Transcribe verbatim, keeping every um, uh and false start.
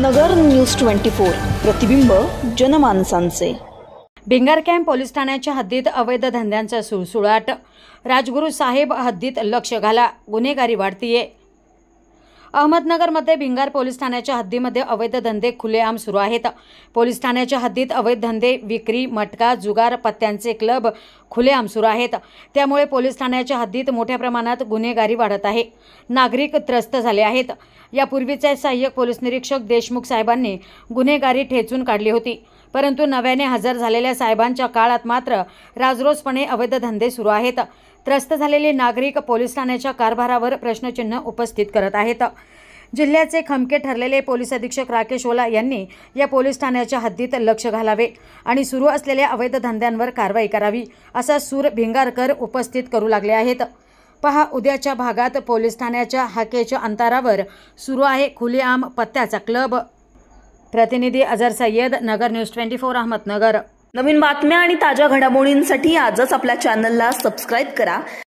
नगर news twenty four, प्रतिबिंब जनमानसांचे। Bhingar camp police ठाण्याच्या हद्दीत अवैध धंद्यांचा सुळसुळाट। राजगुरू साहेब हद्दीत लक्ष घाला, गुन्हेगारी वाढतीये। अहमदनगरमध्ये भिंगार पोलीस ठाण्याच्या हद्दीमध्ये अवैध धंदे खुलेआम सुरू आहेत। पोलीस ठाण्याच्या हद्दीत अवैध धंदे, विक्री, मटका, जुगार, पत्त्यांचे क्लब खुलेआम सुरू आहेत। त्यामुळे पोलीस ठाण्याच्या हद्दीत मोठ्या प्रमाणात गुन्हेगारी वाढत आहे। नागरिक त्रस्त झाले आहेत। यापूर्वीचे सहाय्यक पोलीस निरीक्षक देशमुख साहेबांनी गुन्हेगारी ठेचून काढली होती, परंतु नव्याने हजर झालेल्या साहेबांच्या काळात मात्र राजरोसपणे अवैध धंदे सुरू आहेत। त्रस्त झालेले नागरिक पोलीस ठाण्याच्या कारभारावर प्रश्नचिन्ह उपस्थित करत आहेत। जिल्ह्याचे खमके ठरलेले पोलीस अधीक्षक राकेश ओला यांनी या पोलीस ठाण्याच्या हद्दीत लक्ष घालावे आणि सुरू असलेल्या अवैध धंद्यांवर कारवाई करावी, असा सूर भिंगारकर उपस्थित करू लागले आहेत। पहा, उद्याच्या भागात पोलीस ठाण्याच्या हाकेच्या अंतरावर सुरू आहे खुलेआम पत्त्याचा क्लब। प्रतिनिधी Azhar Sayyad, Nagar news twenty four, Ahmednagar. नवीन बातम्या आणि ताज्या घडामोडींसाठी आजच आपल्या चॅनलला सबस्क्राइब करा